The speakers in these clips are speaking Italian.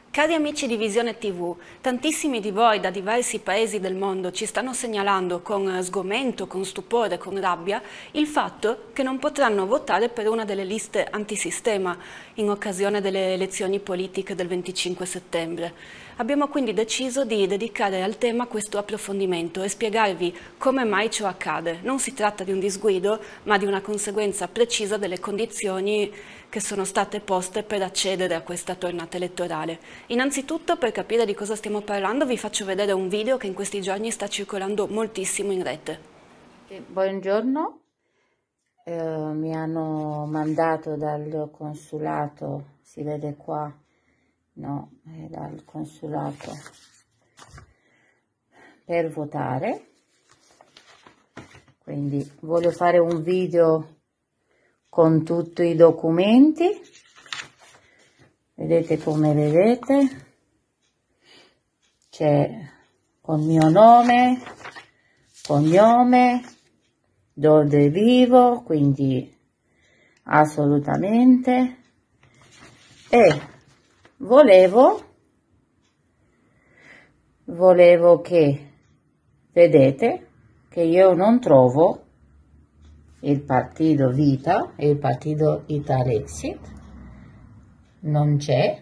Cari amici di Visione TV, tantissimi di voi da diversi paesi del mondo ci stanno segnalando con sgomento, con stupore, con rabbia il fatto che non potranno votare per una delle liste antisistema in occasione delle elezioni politiche del 25 settembre. Abbiamo quindi deciso di dedicare al tema questo approfondimento e spiegarvi come mai ciò accade. Non si tratta di un disguido, ma di una conseguenza precisa delle condizioni che sono state poste per accedere a questa tornata elettorale. Innanzitutto, per capire di cosa stiamo parlando, vi faccio vedere un video che in questi giorni sta circolando moltissimo in rete. Buongiorno, mi hanno mandato dal consolato, si vede qua, no, è dal consolato, per votare, quindi voglio fare un video con tutti i documenti, vedete come vedete, c'è con mio nome, cognome, dove vivo, quindi assolutamente, e volevo che vedete che io non trovo il partito Vita e il partito Italexit, non c'è,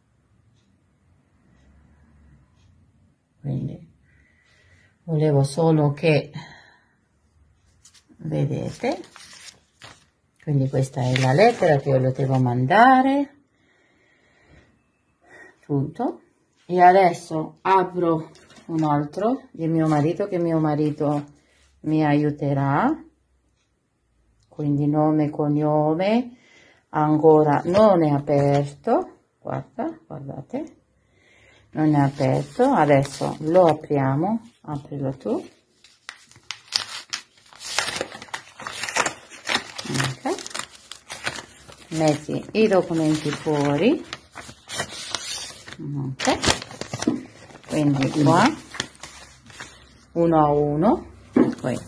quindi volevo solo che vedete, quindi questa è la lettera che io lo devo mandare, tutto, e adesso apro un altro di mio marito, che mio marito mi aiuterà, quindi nome, cognome, ancora non è aperto, guardate, non è aperto, adesso lo apriamo, aprilo tu, ok, metti i documenti fuori, ok, quindi qua, uno a uno, poi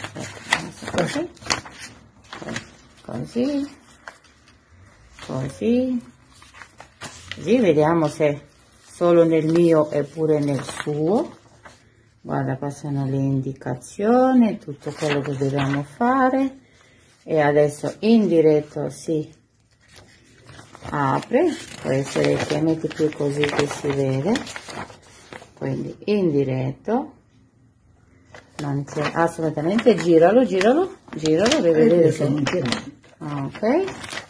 così, vediamo se solo nel mio e pure nel suo. Guarda, qua sono le indicazioni, tutto quello che dobbiamo fare, e adesso in diretto si apre, può essere che metti più così che si vede, quindi in diretto, non c'è assolutamente, giralo per vedere se ok,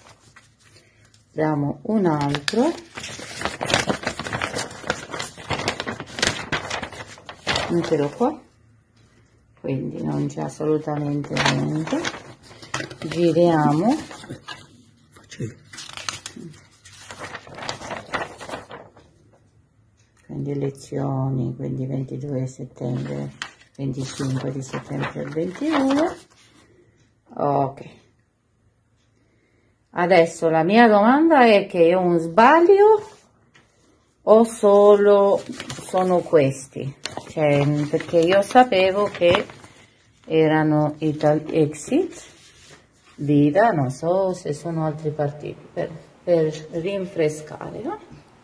diamo un altro, mettilo qua, quindi non c'è assolutamente niente, giriamo, quindi elezioni, quindi 22 settembre, 25 di settembre del 22, ok. Adesso la mia domanda è che è un sbaglio o solo sono questi? Cioè, perché io sapevo che erano Italexit, Vida, non so se sono altri partiti, per rinfrescare, no?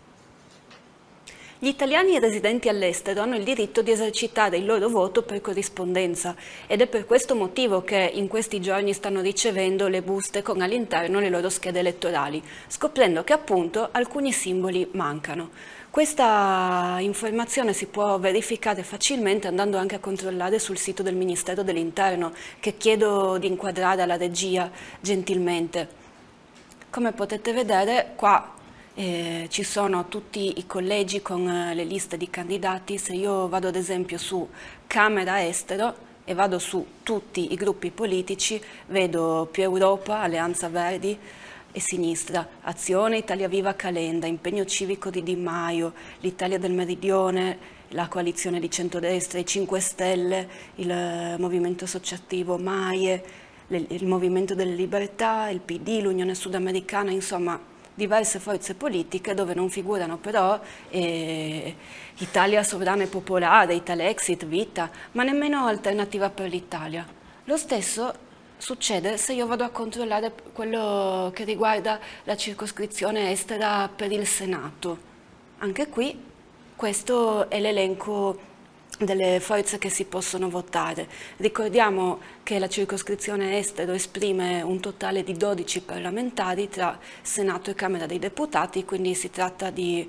Gli italiani residenti all'estero hanno il diritto di esercitare il loro voto per corrispondenza ed è per questo motivo che in questi giorni stanno ricevendo le buste con all'interno le loro schede elettorali, scoprendo che appunto alcuni simboli mancano. Questa informazione si può verificare facilmente andando anche a controllare sul sito del Ministero dell'Interno, che chiedo di inquadrare alla regia gentilmente. Come potete vedere qua ci sono tutti i collegi con le liste di candidati. Se io vado ad esempio su Camera Estero e vado su tutti i gruppi politici, vedo Più Europa, Alleanza Verdi e Sinistra, Azione, Italia Viva, Calenda, Impegno Civico di Di Maio, l'Italia del Meridione, la coalizione di centrodestra, i 5 Stelle, il Movimento Associativo MAIE, il Movimento delle Libertà, il PD, l'Unione Sudamericana, insomma diverse forze politiche dove non figurano però Italia Sovrana e Popolare, Italexit, Vita, ma nemmeno Alternativa per l'Italia. Lo stesso succede se io vado a controllare quello che riguarda la circoscrizione estera per il Senato. Anche qui questo è l'elenco delle forze che si possono votare. Ricordiamo che la circoscrizione estero esprime un totale di 12 parlamentari tra Senato e Camera dei Deputati, quindi si tratta di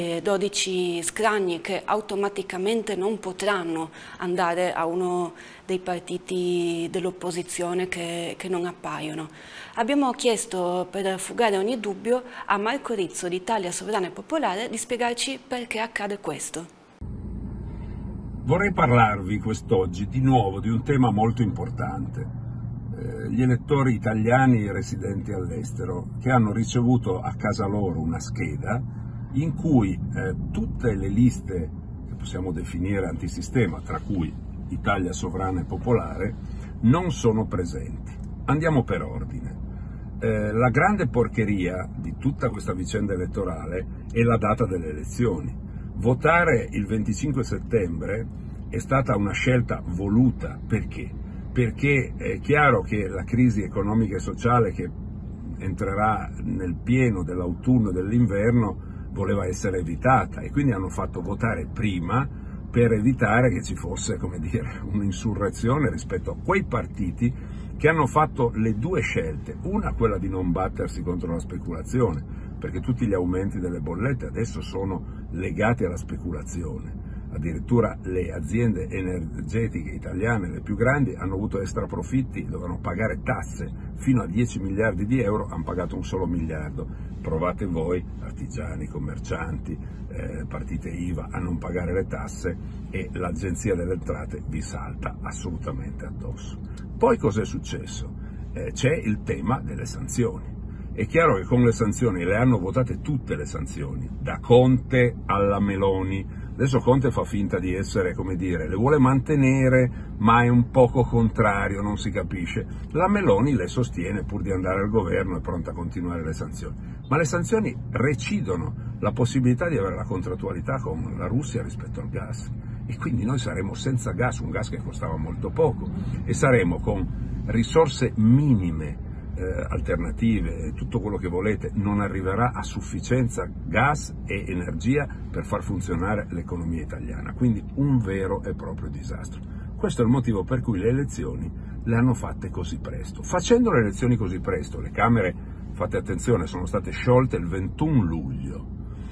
12 scranni che automaticamente non potranno andare a uno dei partiti dell'opposizione che non appaiono. Abbiamo chiesto, per fugare ogni dubbio, a Marco Rizzo di Italia Sovrana e Popolare di spiegarci perché accade questo. Vorrei parlarvi quest'oggi di nuovo di un tema molto importante, gli elettori italiani residenti all'estero che hanno ricevuto a casa loro una scheda in cui tutte le liste che possiamo definire antisistema, tra cui Italia Sovrana e Popolare, non sono presenti. Andiamo per ordine. La grande porcheria di tutta questa vicenda elettorale è la data delle elezioni. Votare il 25 settembre è stata una scelta voluta. Perché? Perché è chiaro che la crisi economica e sociale che entrerà nel pieno dell'autunno e dell'inverno voleva essere evitata e quindi hanno fatto votare prima per evitare che ci fosse, come dire, un'insurrezione rispetto a quei partiti che hanno fatto le due scelte, una quella di non battersi contro la speculazione, perché tutti gli aumenti delle bollette adesso sono legati alla speculazione. Addirittura le aziende energetiche italiane, le più grandi, hanno avuto extraprofitti, dovevano pagare tasse fino a 10 miliardi di euro, hanno pagato un solo miliardo. Provate voi, artigiani, commercianti, partite IVA, a non pagare le tasse e l'Agenzia delle Entrate vi salta assolutamente addosso. Poi cos'è successo? C'è il tema delle sanzioni. È chiaro che con le sanzioni, le hanno votate tutte le sanzioni, da Conte alla Meloni. Adesso Conte fa finta di essere, come dire, le vuole mantenere, ma è un poco contrario, non si capisce. La Meloni le sostiene pur di andare al governo, è pronta a continuare le sanzioni. Ma le sanzioni recidono la possibilità di avere la contrattualità con la Russia rispetto al gas. E quindi noi saremo senza gas, un gas che costava molto poco, e saremo con risorse minime, alternative, tutto quello che volete, non arriverà a sufficienza gas e energia per far funzionare l'economia italiana, quindi un vero e proprio disastro. Questo è il motivo per cui le elezioni le hanno fatte così presto. Facendo le elezioni così presto, le Camere, fate attenzione, sono state sciolte il 21 luglio.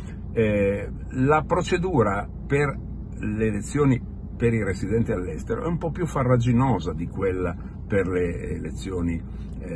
La procedura per le elezioni per i residenti all'estero è un po' più farraginosa di quella per le elezioni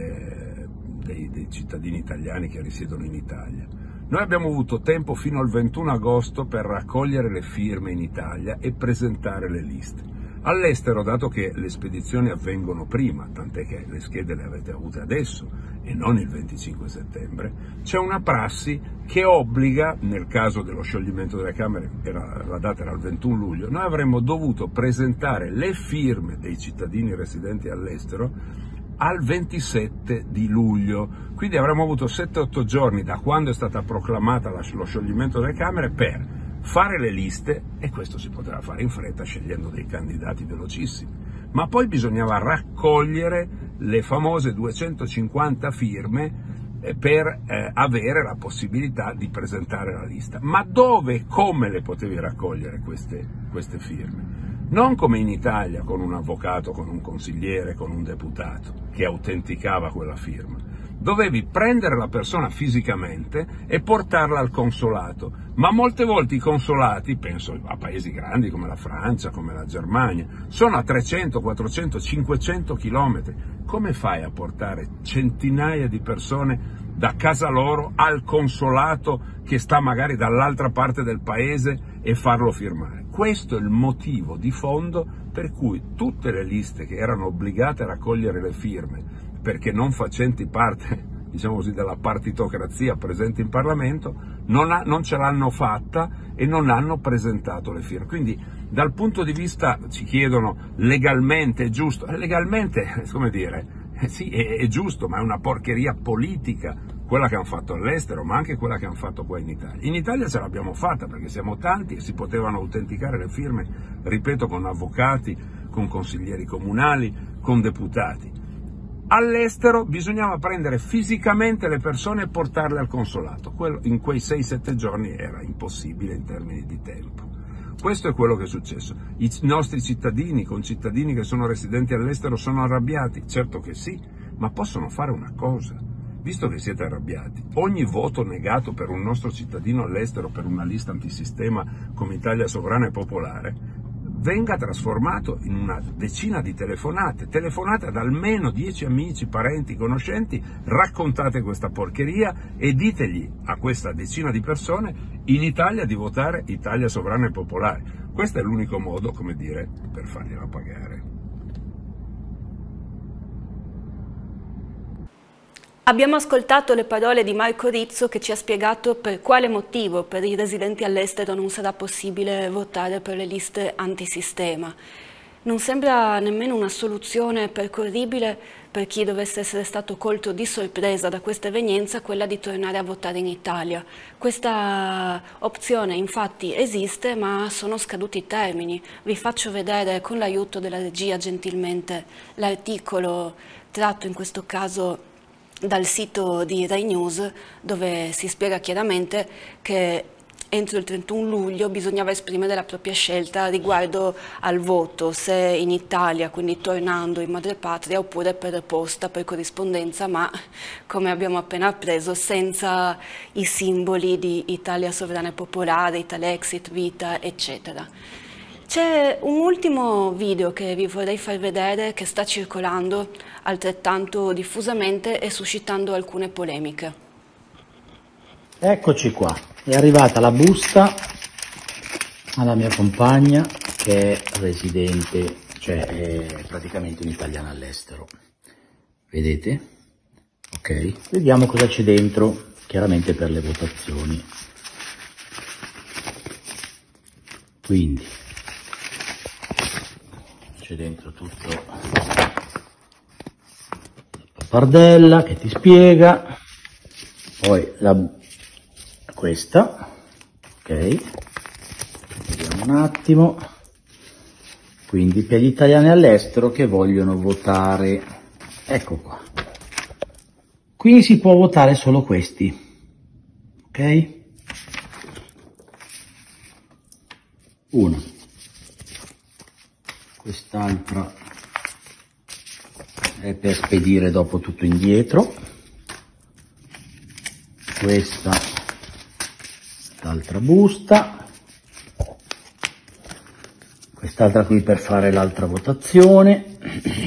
dei cittadini italiani che risiedono in Italia. Noi abbiamo avuto tempo fino al 21 agosto per raccogliere le firme in Italia e presentare le liste. All'estero, dato che le spedizioni avvengono prima, tant'è che le schede le avete avute adesso e non il 25 settembre, c'è una prassi che obbliga, nel caso dello scioglimento delle Camere, la data era il 21 luglio, noi avremmo dovuto presentare le firme dei cittadini residenti all'estero al 27 di luglio, quindi avremmo avuto 7-8 giorni da quando è stata proclamata lo scioglimento delle Camere per fare le liste, e questo si poteva fare in fretta scegliendo dei candidati velocissimi, ma poi bisognava raccogliere le famose 250 firme per avere la possibilità di presentare la lista. Ma dove e come le potevi raccogliere queste firme? Non come in Italia, con un avvocato, con un consigliere, con un deputato che autenticava quella firma. Dovevi prendere la persona fisicamente e portarla al consolato, ma molte volte i consolati, penso a paesi grandi come la Francia, come la Germania, sono a 300, 400, 500 chilometri. Come fai a portare centinaia di persone da casa loro al consolato che sta magari dall'altra parte del paese e farlo firmare? Questo è il motivo di fondo per cui tutte le liste che erano obbligate a raccogliere le firme, perché non facenti parte, diciamo così, della partitocrazia presente in Parlamento, non ce l'hanno fatta e non hanno presentato le firme. Quindi dal punto di vista, ci chiedono, legalmente è giusto? Legalmente, come dire, sì, è giusto, ma è una porcheria politica quella che hanno fatto all'estero, ma anche quella che hanno fatto qua in Italia. In Italia ce l'abbiamo fatta perché siamo tanti e si potevano autenticare le firme, ripeto, con avvocati, con consiglieri comunali, con deputati. All'estero bisognava prendere fisicamente le persone e portarle al consolato. In quei 6-7 giorni era impossibile in termini di tempo. Questo è quello che è successo. I nostri cittadini, concittadini che sono residenti all'estero sono arrabbiati? Certo che sì, ma possono fare una cosa. Visto che siete arrabbiati, ogni voto negato per un nostro cittadino all'estero per una lista antisistema come Italia Sovrana e Popolare venga trasformato in una decina di telefonate ad almeno 10 amici, parenti, conoscenti, raccontate questa porcheria e ditegli a questa decina di persone in Italia di votare Italia Sovrana e Popolare. Questo è l'unico modo, come dire, per fargliela pagare. Abbiamo ascoltato le parole di Marco Rizzo che ci ha spiegato per quale motivo per i residenti all'estero non sarà possibile votare per le liste antisistema. Non sembra nemmeno una soluzione percorribile per chi dovesse essere stato colto di sorpresa da questa evenienza quella di tornare a votare in Italia. Questa opzione infatti esiste, ma sono scaduti i termini. Vi faccio vedere con l'aiuto della regia gentilmente l'articolo tratto in questo caso dal sito di Rai News, dove si spiega chiaramente che entro il 31 luglio bisognava esprimere la propria scelta riguardo al voto, se in Italia, quindi tornando in madrepatria, oppure per posta, per corrispondenza, ma come abbiamo appena appreso senza i simboli di Italia Sovrana e Popolare, Italexit, Vita, eccetera. C'è un ultimo video che vi vorrei far vedere che sta circolando altrettanto diffusamente e suscitando alcune polemiche. Eccoci qua, è arrivata la busta alla mia compagna che è residente, cioè è praticamente un'italiana all'estero. Vedete? Ok, vediamo cosa c'è dentro, chiaramente per le votazioni. Quindi c'è dentro tutto la pappardella che ti spiega, poi questa, ok, vediamo un attimo, quindi per gli italiani all'estero che vogliono votare, ecco qua, quindi si può votare solo questi, ok, uno, quest'altra è per spedire dopo tutto indietro, questa l'altra busta, quest'altra qui per fare l'altra votazione,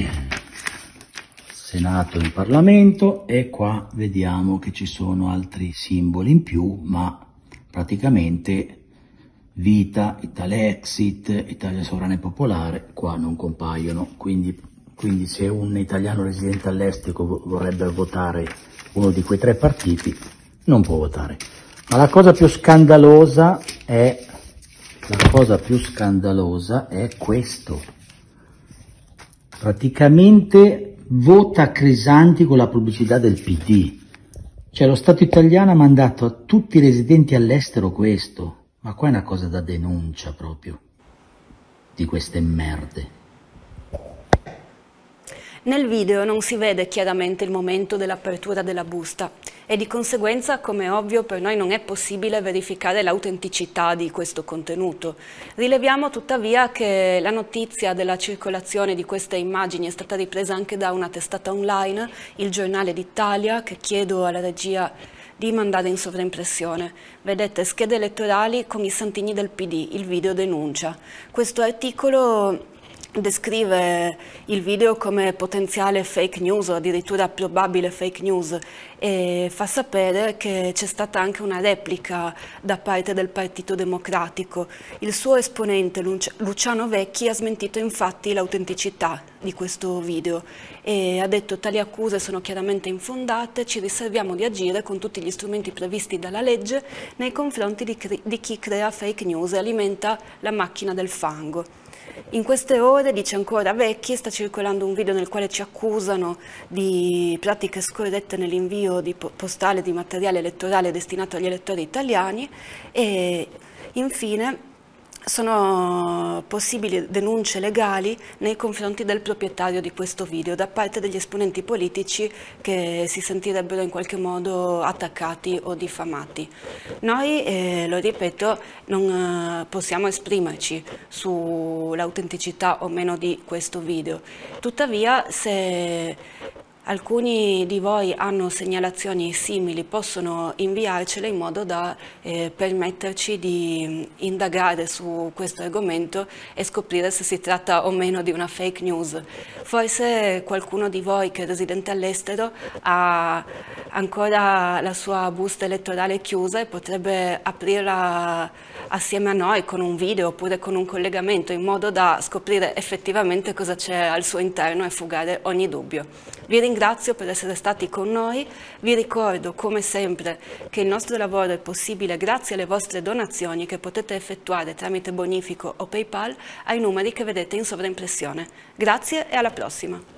Senato in Parlamento, e qua vediamo che ci sono altri simboli in più, ma praticamente Vita, Italexit, Italia Sovrana e Popolare qua non compaiono, quindi se un italiano residente all'estero vorrebbe votare uno di quei tre partiti non può votare. Ma la cosa più scandalosa è questo. Praticamente vota Crisanti con la pubblicità del PD. Cioè lo Stato italiano ha mandato a tutti i residenti all'estero questo. Ma qua è una cosa da denuncia proprio di queste merde. Nel video non si vede chiaramente il momento dell'apertura della busta e di conseguenza, come è ovvio, per noi non è possibile verificare l'autenticità di questo contenuto. Rileviamo tuttavia che la notizia della circolazione di queste immagini è stata ripresa anche da una testata online, il Giornale d'Italia, che chiedo alla regia di mandare in sovraimpressione. Vedete, schede elettorali con i santini del PD, il video denuncia. Questo articolo descrive il video come potenziale fake news o addirittura probabile fake news e fa sapere che c'è stata anche una replica da parte del Partito Democratico. Il suo esponente Luciano Vecchi ha smentito infatti l'autenticità di questo video e ha detto: tali accuse sono chiaramente infondate, ci riserviamo di agire con tutti gli strumenti previsti dalla legge nei confronti di chi crea fake news e alimenta la macchina del fango. In queste ore, dice ancora Vecchi, sta circolando un video nel quale ci accusano di pratiche scorrette nell'invio postale di materiale elettorale destinato agli elettori italiani e infine sono possibili denunce legali nei confronti del proprietario di questo video da parte degli esponenti politici che si sentirebbero in qualche modo attaccati o diffamati. Noi, lo ripeto, non possiamo esprimerci sull'autenticità o meno di questo video. Tuttavia, se alcuni di voi hanno segnalazioni simili, possono inviarcele in modo da permetterci di indagare su questo argomento e scoprire se si tratta o meno di una fake news. Forse qualcuno di voi che è residente all'estero ha ancora la sua busta elettorale chiusa e potrebbe aprirla assieme a noi con un video oppure con un collegamento, in modo da scoprire effettivamente cosa c'è al suo interno e fugare ogni dubbio. Vi ringrazio per essere stati con noi, vi ricordo come sempre che il nostro lavoro è possibile grazie alle vostre donazioni che potete effettuare tramite bonifico o PayPal ai numeri che vedete in sovraimpressione. Grazie e alla prossima!